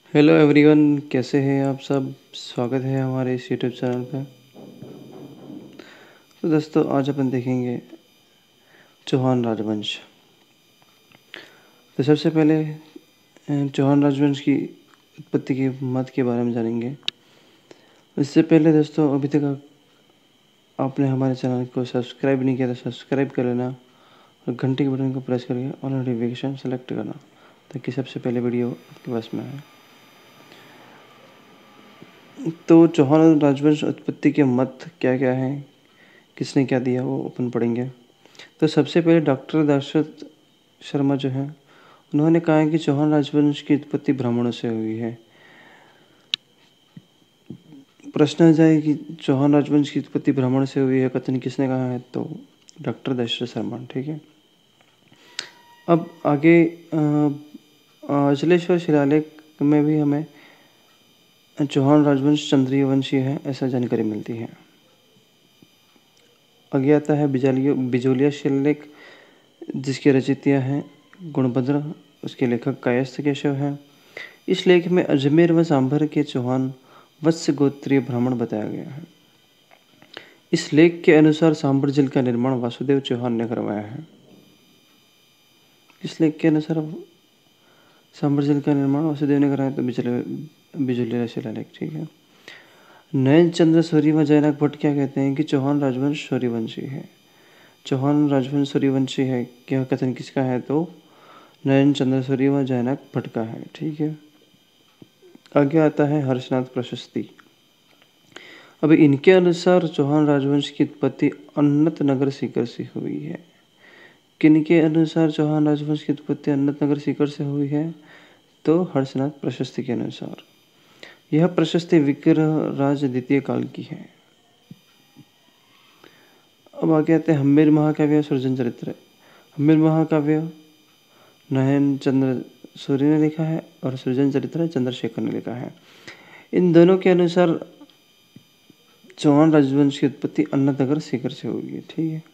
Hello everyone, कैसे हैं आप सब। स्वागत है हमारे इस यूट्यूब चैनल पे। तो दोस्तों, आज अपन देखेंगे चौहान राजवंश। तो सबसे पहले चौहान राजवंश की उत्पत्ति के मत के बारे में जानेंगे। इससे पहले दोस्तों, अभी तक आपने हमारे चैनल को सब्सक्राइब नहीं किया तो सब्सक्राइब कर लेना और घंटी के बटन को प्रेस करके ऑल नोटिफिकेशन सेलेक्ट करना, ताकि सबसे पहले वीडियो आपके पास में आए। तो चौहान राजवंश उत्पत्ति के मत क्या क्या हैं, किसने क्या दिया, वो अपन पढ़ेंगे। तो सबसे पहले डॉक्टर दशरथ शर्मा जो हैं, उन्होंने कहा है कि चौहान राजवंश की उत्पत्ति ब्राह्मणों से हुई है। प्रश्न आ जाए कि चौहान राजवंश की उत्पत्ति ब्राह्मण से हुई है, कथन किसने कहा है, तो डॉक्टर दशरथ शर्मा। ठीक है। अब आगे अचलेश्वर शिलालेख में भी हमें चौहान राजवंश चंद्रीय वंशीय है ऐसा जानकारी मिलती है। आगे आता है बिजोलिया शिलालेख, जिसके रचयिता हैं गुणभद्र, उसके लेखक कायस्थ केशव हैं। इस लेख में अजमेर व सांभर के चौहान वत्स गोत्रीय ब्राह्मण बताया गया है। इस लेख के अनुसार सांभर झील का निर्माण वासुदेव चौहान ने करवाया है। इस लेख के अनुसार सांभर झील का निर्माण वासुदेव ने कराया, तो बिजोलिया शिलालेख। ठीक है। नयन चंद्र सूर्य व जयनाक भट्ट क्या कहते हैं कि चौहान राजवंश सूर्यवंशी है। चौहान राजवंश सूर्यवंशी है, यह कथन किसका है, तो नयन चंद्र सूर्य व जयनाक भट्ट का है। ठीक है। आगे आता है हर्षनाथ प्रशस्ति। अब इनके अनुसार चौहान राजवंश की उत्पत्ति अन्नत नगर सीकर से हुई है। किनके अनुसार चौहान राजवंश की उत्पत्ति अन्नत नगर सीकर से हुई है, तो हर्षनाथ प्रशस्ति के अनुसार। यह प्रशस्ति विग्रह राज द्वितीय काल की है। अब आगे आते हैं हम्मीर महाकाव्य सृजन चरित्र। हम्मीर महाकाव्य नयन चंद्र सूर्य ने लिखा है और सृजन चरित्र चंद्रशेखर ने लिखा है। इन दोनों के अनुसार चौहान राजवंश की उत्पत्ति अन्नतनगर सीकर से हुई है। ठीक है।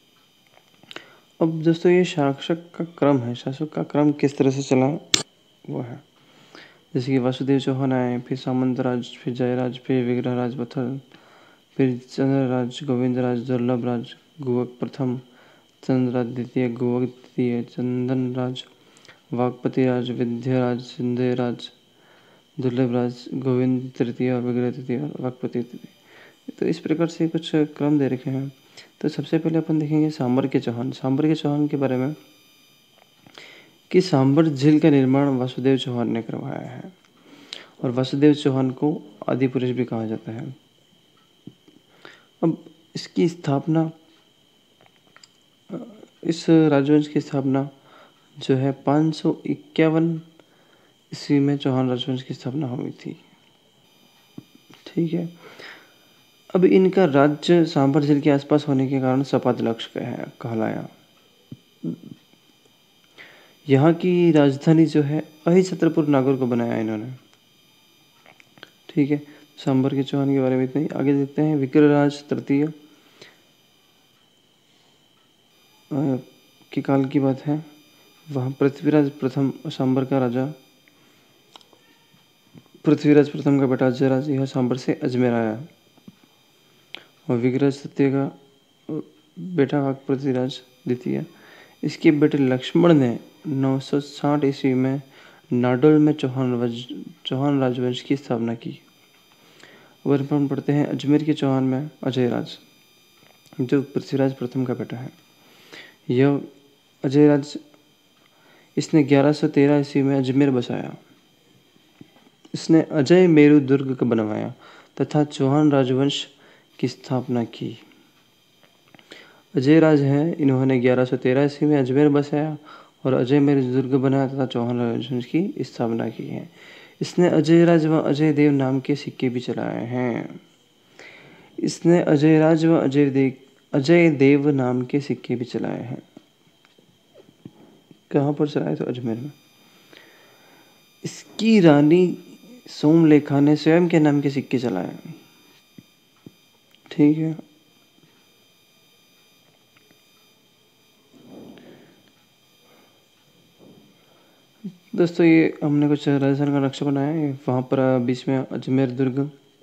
अब दोस्तों, ये शासक का क्रम है, शासक का क्रम किस तरह से चला वो है। जैसे कि वासुदेव चौहान आए, फिर सामंतराज, फिर जयराज, फिर विग्रहराज पथल, फिर चंद्रराज, गोविंदराज, दुर्लभराज, गुवक प्रथम, चंद्रराज द्वितीय, गुवक द्वितीय, चंदनराज, वागपति राज, विद्याराज, सिंधयराज, दुर्लभराज, गोविंद तृतीय और विग्रह तृतीय और वागपति तृतीय। तो इस प्रकार से कुछ क्रम दे रखे हैं। तो सबसे पहले अपन देखेंगे सांबर के चौहान के बारे में, कि सांबर झील का निर्माण वासुदेव चौहान ने करवाया है और वासुदेव चौहान को आदि पुरुष भी कहा जाता है। अब इसकी स्थापना, इस राजवंश की स्थापना जो है 551 ईस्वी में चौहान राजवंश की स्थापना हुई थी। ठीक है। अब इनका राज्य सांभर झील के आसपास होने के कारण सपाट लक्ष्य कहलाया। यहाँ की राजधानी जो है अहिछत्रपुर नागौर को बनाया इन्होंने। ठीक है। सांभर के चौहान के बारे में इतना ही। आगे देखते हैं विग्रहराज तृतीय के काल की बात है। वहाँ पृथ्वीराज प्रथम सांभर का राजा, पृथ्वीराज प्रथम का बेटा अजयराज यह सांभर से अजमेर आया और विग्रहराज तृतीय का बेटा पृथ्वीराज द्वितीय, इसके बेटे लक्ष्मण ने 960 ईस्वी में नाडोल में चौहान राजवंश की स्थापना की। वर्णन पढ़ते हैं अजमेर के चौहान में अजयराज, जो पृथ्वीराज प्रथम का बेटा है। यह अजयराज, इसने 1113 ईस्वी में अजमेर बसाया। इसने अजय मेरु दुर्ग को बनवाया तथा चौहान राजवंश की स्थापना की। अजयराज हैं, इन्होंने 1113 ईस्वी में अजमेर बसाया और अजय मेरु दुर्ग बनाया तथा चौहान राजवंश की स्थापना की है। इसने अजयराज व अजय देव नाम के सिक्के भी चलाए हैं। इसने अजयराज व अजय देव नाम के सिक्के भी चलाए हैं। कहाँ पर चलाए, तो अजमेर में। इसकी रानी सोमलेखा ने स्वयं के नाम के सिक्के चलाए। ठीक है। दोस्तों ये हमने कुछ राजस्थान का नक्शा बनाया है। वहाँ पर बीच में अजमेर दुर्ग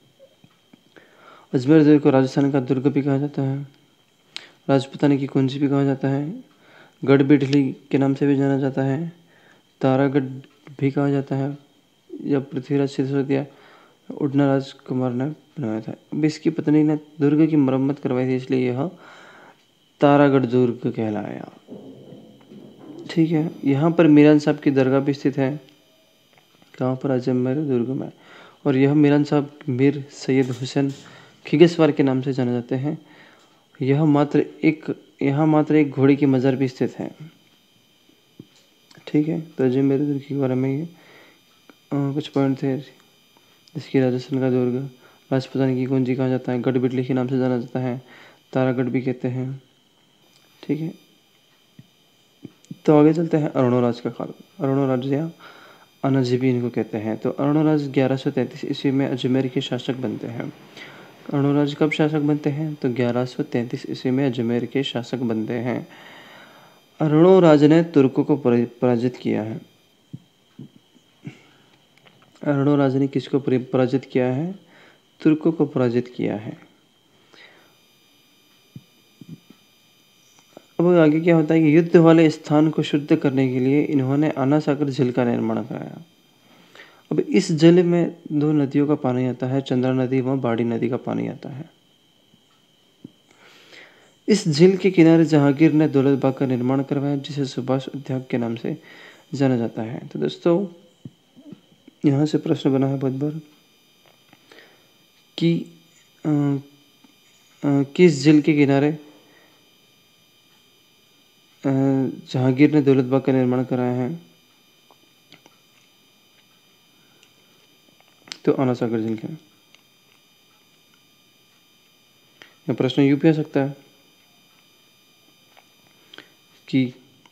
को राजस्थान का दुर्ग भी कहा जाता है, राजपूताना की कुंजी भी कहा जाता है, गढ़ बिडली के नाम से भी जाना जाता है, तारागढ़ भी कहा जाता है। जब पृथ्वीराज सिसोदिया उड़ना राजकुमार ने बनाया था। अब इसकी पत्नी ने दुर्ग की मरम्मत करवाई थी, इसलिए यह तारागढ़ दुर्ग कहलाया। ठीक है, यहाँ पर मीरान साहब की दरगाह भी स्थित है। कहाँ पर? अजमेर दुर्ग में। और यह मीरान साहब मीर सैयद हुसैन खिगसवार के नाम से जाने जाते हैं। यहाँ मात्र एक घोड़े की मज़ार भी स्थित है। ठीक है, तो अजमेर दुर्ग के बारे में ये कुछ पॉइंट थे। जिसकी राजस्थान का दुर्ग, राजपूताना की कुंजी कहा जाता है, गढ़ बिडली के नाम से जाना जाता है, तारागढ़ भी कहते हैं। ठीक है, तो आगे चलते हैं अरुणोराज का काल। अरुणोराज या अनाजी भी इनको कहते हैं। तो अरुणोराज 1133 ईस्वी में अजमेर के शासक बनते हैं। अरुणोराज कब शासक बनते हैं? तो 1133 ईस्वी में अजमेर के शासक बनते हैं। अरुणोराज ने तुर्कों को पराजित किया है। अरुणोराज ने किसको पराजित किया है? तुर्कों को पराजित किया है। अब आगे क्या होता है कि युद्ध वाले स्थान को शुद्ध करने के लिए इन्होंने आना सागर झील का निर्माण कराया। अब इस झील में दो नदियों का पानी आता है, चंद्रा नदी व बाड़ी नदी का पानी आता है। इस झील के किनारे जहांगीर ने दौलत बाग का निर्माण करवाया, जिसे सुभाष उद्यान के नाम से जाना जाता है। तो दोस्तों यहाँ से प्रश्न बना है बहुत बार कि किस झील के किनारे जहांगीर ने दौलत बाग का निर्माण कराया है? तो आना सागर झील के। यह प्रश्न यूं भी आ सकता है कि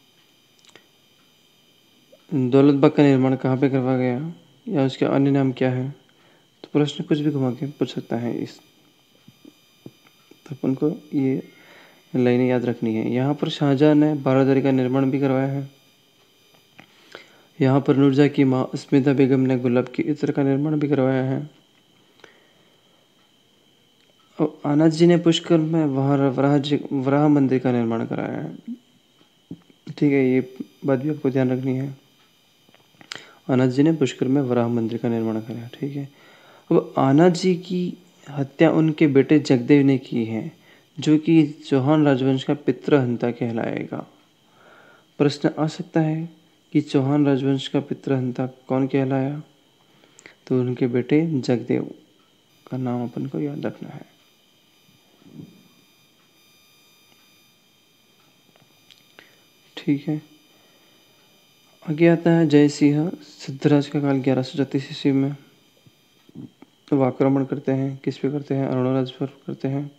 दौलत बाग का निर्माण कहाँ पे करवाया गया या उसके अन्य नाम क्या है। तो प्रश्न कुछ भी घुमा के पूछ सकता है। इस तो अपन को ये लाइनें याद रखनी है। यहाँ पर शाहजहां ने बारादरी का निर्माण भी करवाया है। यहाँ पर नूरजहाँ की माँ अस्मिता बेगम ने गुलाब की इत्र का निर्माण भी करवाया है। और आनंद जी ने पुष्कर में वहाँ वराह मंदिर का निर्माण कराया है। ठीक है, ये बात भी आपको ध्यान रखनी है। आनंद जी ने पुष्कर में वराह मंदिर का निर्माण कराया। ठीक है, अब आनंद जी की हत्या उनके बेटे जगदेव ने की है, जो कि चौहान राजवंश का पितृहंता कहलाएगा। प्रश्न आ सकता है कि चौहान राजवंश का पितृहंता कौन कहलाया? तो उनके बेटे जगदेव का नाम अपन को याद रखना है। ठीक है, आगे आता है जय सिंह सिद्धराज का काल 1134 ईस्वी में। वो आक्रमण करते हैं, किस पे करते हैं? अरुणोराज पर करते हैं।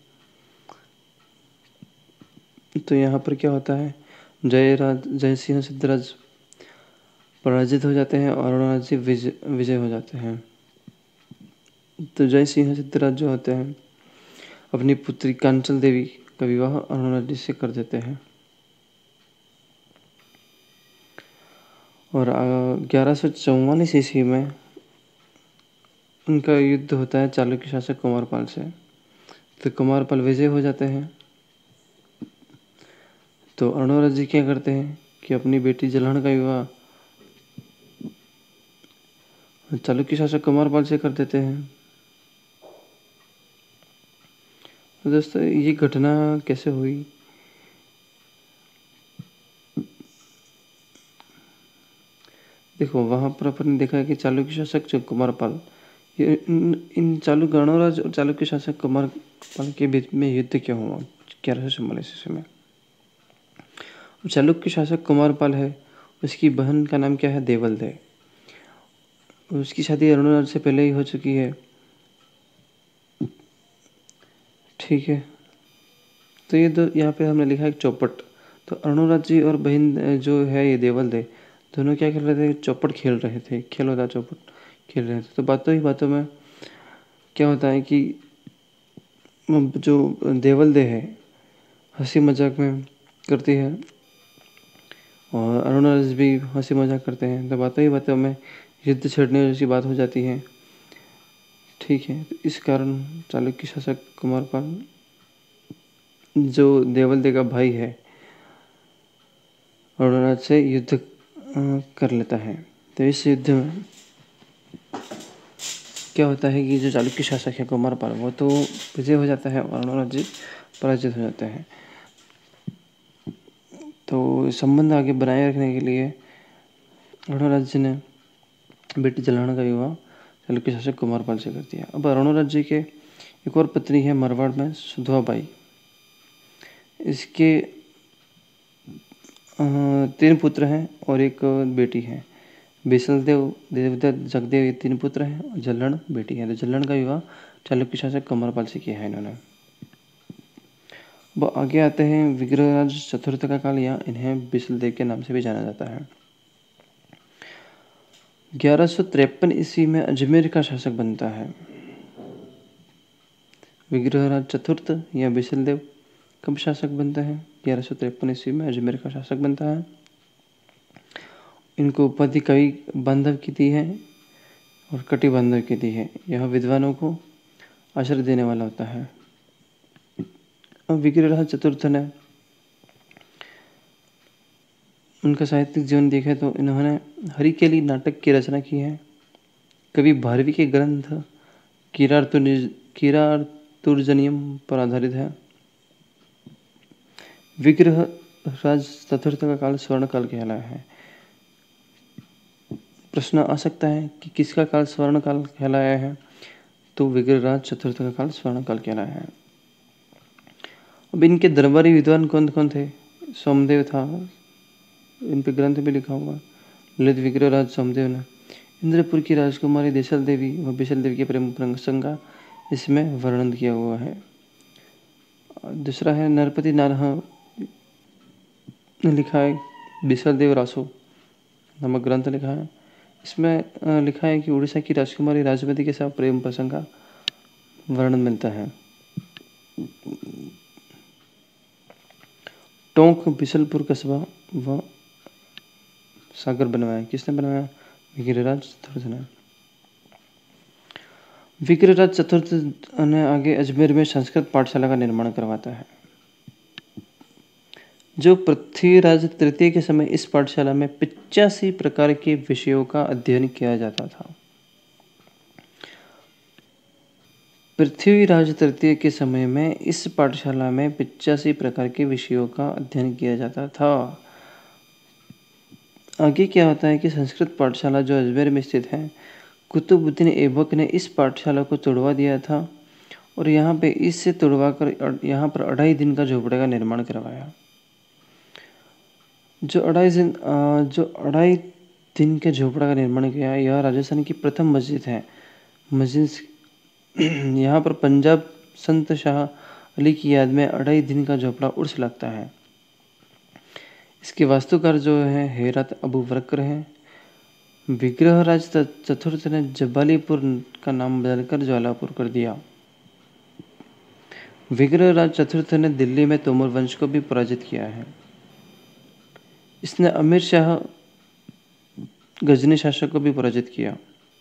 तो यहाँ पर क्या होता है, जय सिंह सिद्धराज पराजित हो जाते हैं और अरुणोराज जी विजय हो जाते हैं। तो जय सिंह सिद्धराज जो होते हैं अपनी पुत्री कांचल देवी का विवाह अरुणोराज जी से कर देते हैं। और 1144 ईस्वी में उनका युद्ध होता है चालुक्य शासक कुमारपाल से। तो कुमारपाल विजय हो जाते हैं। तो अरुणोराज जी क्या करते हैं कि अपनी बेटी जलहण का विवाह चालुक्य शासक कुमारपाल से कर देते हैं। तो दोस्तों ये घटना कैसे हुई? देखो, वहाँ पर अपन ने देखा है कि चालुक्य शासक जो कुमारपाल, ये इन चालुक्य अरुणोराज और चालुक्य शासक कुमारपाल के बीच में युद्ध क्यों हुआ 1144 ईस्वी में? चालुक्य शासक कुमारपाल है, उसकी बहन का नाम क्या है? देवलदे। उसकी शादी अरुणोराज से पहले ही हो चुकी है। ठीक है, तो ये दो यहाँ पे हमने लिखा है एक चौपट। तो अरुणोराज जी और बहन जो है ये देवलदे, दोनों क्या खेल रहे थे? चौपट खेल रहे थे। खेल होता चौपट खेल रहे थे। तो बातों ही बातों में क्या होता है कि जो देवलदे है हंसी मजाक में करती है और अरुणराज भी हंसी मजाक करते हैं। तो बातों ही बातों में युद्ध छेड़ने जैसी बात हो जाती है। ठीक है, तो इस कारण चालुक्य शासक कुमारपाल जो देवल का भाई है अरुणराज से युद्ध कर लेता है। तो इस युद्ध में क्या होता है कि जो चालुक्य शासक है कुमारपाल वो तो विजय हो जाता है और अरुणराज जी पराजित हो जाते हैं। तो संबंध आगे बनाए रखने के लिए अरुणराज जी ने बेटी जलाना का विवाह चालुक्य शासक कुमारपाल से कर दिया। अब अरुणराज जी के एक और पत्नी है मारवाड़ में सुधवा बाई। इसके 3 पुत्र हैं और एक बेटी है। बिसलदेव, देवदत्त, जगदेव ये 3 पुत्र हैं और जल्लण बेटी है। तो जल्लण का विवाह चालुक्य शासक कुमारपाल से किया है इन्होंने। अब आगे आते हैं विग्रहराज चतुर्थ का काल, या इन्हें बिसलदेव के नाम से भी जाना जाता है। 1153 ईस्वी में अजमेर का शासक बनता है विग्रहराज चतुर्थ या बिसलदेव। कब शासक बनता है? 1153 ईस्वी में अजमेर का शासक बनता है। इनको उपाधि कवि बांधव की दी है और कटि बांधव की दी है। यह विद्वानों को आश्रय देने वाला होता है। अब विग्रहराज चतुर्थ ने उनका साहित्यिक जीवन देखें तो इन्होंने हरिकेली नाटक की रचना की है। कवि भारवी के ग्रंथ किरातुर्जनियम पर आधारित है। विग्रहराज चतुर्थ का काल स्वर्ण काल कहलाया है। प्रश्न आ सकता है कि किसका काल स्वर्ण काल कहलाया है? तो विग्रहराज चतुर्थ का काल स्वर्ण काल कहलाया है। अब इनके दरबारी विद्वान कौन कौन थे? सोमदेव था, इन पे ग्रंथ भी लिखा हुआ। ललित विग्रहराज सोमदेव ने इंद्रपुर की राजकुमारी देशल देवी व बिशल देवी के प्रेम प्रसंग का इसमें वर्णन किया हुआ है। दूसरा है नरपति नारहा ने लिखा है बिशल देव रासो नामक ग्रंथ लिखा है। इसमें लिखा है कि उड़ीसा की राजकुमारी राजमती के साथ प्रेम प्रसंग का वर्णन मिलता है। टोंक बिशलपुर कस्बा व सागर बनवाया। किसने बनवाया? विग्रहराज चतुर्थ ने। विग्रहराज चतुर्थ ने आगे अजमेर में संस्कृत पाठशाला का निर्माण करवाता है। जो पृथ्वीराज तृतीय के समय इस पाठशाला में 85 प्रकार के विषयों का अध्ययन किया जाता था। पृथ्वीराज तृतीय के समय में इस पाठशाला में 85 प्रकार के विषयों का अध्ययन किया जाता था। आगे क्या होता है कि संस्कृत पाठशाला जो अजमेर में स्थित है, कुतुबुद्दीन ऐबक ने इस पाठशाला को तोड़वा दिया था और यहाँ पे इससे तोड़वा कर यहाँ पर 2.5 दिन का झोपड़े का निर्माण करवाया। जो 2.5 दिन के झोपड़ा का निर्माण किया, यह राजस्थान की प्रथम मस्जिद है। मस्जिद यहाँ पर पंजाब संत शाह अली की याद में 2.5 दिन का झोपड़ा उर्स लगता है। इसके वास्तुकार जो है हेरत अबू बकर हैं। विग्रहराज चतुर्थ ने जबालीपुर का नाम बदलकर ज्वालापुर कर दिया। विग्रहराज चतुर्थ ने दिल्ली में तोमर वंश को भी पराजित किया है। इसने अमीर शाह गजनी शासक को भी पराजित किया।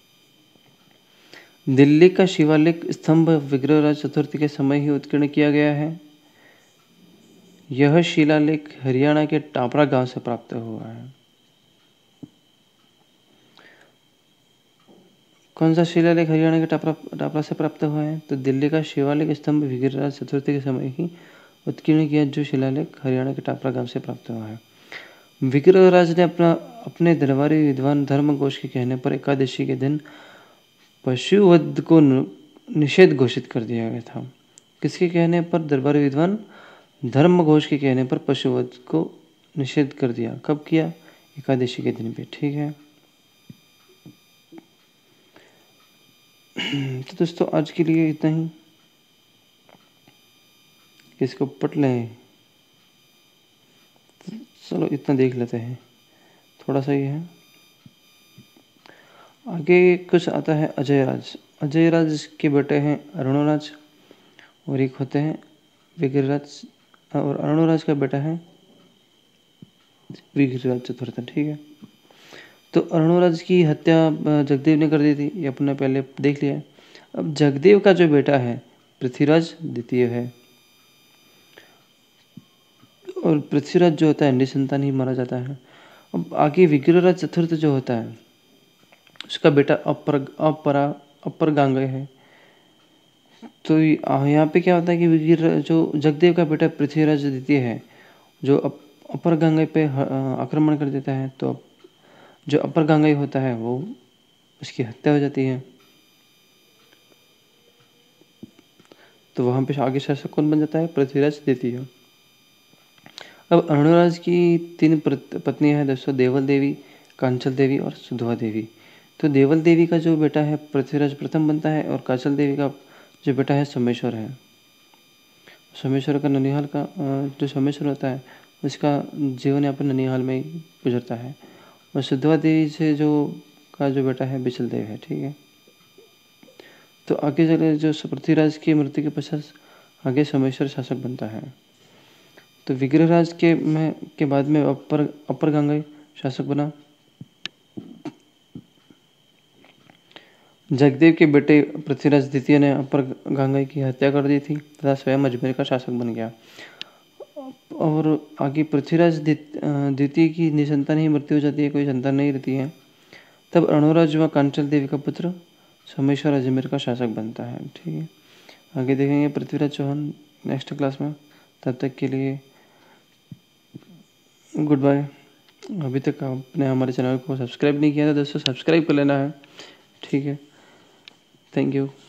दिल्ली का शिवालिक स्तंभ विग्रहराज चतुर्थ के समय ही उत्कीर्ण किया गया है। यह शिलालेख हरियाणा के टापरा गांव से प्राप्त हुआ है। कौन सा शिलालेख हरियाणा के टापरा से प्राप्त हुआ है? तो दिल्ली का शिवालिक स्तंभ विग्रहराज चतुर्थ के समय ही उत्कीर्ण किया, जो शिलालेख हरियाणा के टापरा गांव से प्राप्त हुआ है। विग्रहराज ने अपने दरबारी विद्वान धर्मघोष के कहने पर एकादशी के दिन पशुवध को निषेध घोषित कर दिया गया था। किसके कहने पर? दरबारी विद्वान धर्मघोष के कहने पर पशुवध को निषेध कर दिया। कब किया? एकादशी के दिन पे। ठीक है, तो दोस्तों आज के लिए इतना ही। इसको पढ़ लें, चलो इतना देख लेते हैं, थोड़ा सा ही है। आगे कुछ आता है अजयराज। अजयराज के बेटे हैं अरुणराज और एक होते हैं विग्रहराज, और अरुणराज का बेटा है वीरराज चतुर्थ, ठीक है। तो अर्णोराज की हत्या जगदेव ने कर दी थी, ये अपने पहले देख लिया है। अब जगदेव का जो बेटा है पृथ्वीराज द्वितीय है, और पृथ्वीराज जो होता है निसंतान ही मारा जाता है। अब आगे विग्रहराज चतुर्थ जो होता है उसका बेटा अपर गांगेय है। तो यहाँ पे क्या होता है कि जो जगदेव का बेटा पृथ्वीराज द्वितीय है, जो अपर गांगेय पे आक्रमण कर देता है, तो जो अपर गांगेय होता है वो उसकी हत्या हो जाती है। तो वहाँ पे आगे शासक कौन बन जाता है? पृथ्वीराज द्वितीय। अब अर्णोराज की 3 पत्नियां हैं दोस्तों, देवल देवी, कांचल देवी और सुधवा देवी। तो देवल देवी का जो बेटा है पृथ्वीराज प्रथम बनता है, और कांचल देवी का जो बेटा है सोमेश्वर है। सोमेश्वर का ननिहाल का जो सोमेश्वर होता है उसका जीवन यापन ननिहाल में ही गुजरता है। और सुधवा देवी से जो बेटा है बिचल देव है, ठीक है। तो आगे चले जो पृथ्वीराज की मृत्यु के पश्चात आगे सोमेश्वर शासक बनता है। तो विग्रहराज के बाद में अपर गांगेय शासक बना। जगदेव के बेटे पृथ्वीराज द्वितीय ने अपर गांगेय की हत्या कर दी थी तथा स्वयं अजमेर का शासक बन गया। और आगे पृथ्वीराज द्वितीय की निसंतान ही मृत्यु हो जाती है, कोई संतान नहीं रहती है। तब अर्णोराज व कांचल देवी का पुत्र सोमेश्वर अजमेर का शासक बनता है, ठीक है। आगे देखेंगे पृथ्वीराज चौहान नेक्स्ट क्लास में। तब तक के लिए गुड बाय। अभी तक आपने हमारे चैनल को सब्सक्राइब नहीं किया था दोस्तों, सब्सक्राइब कर लेना है, ठीक है। Thank you.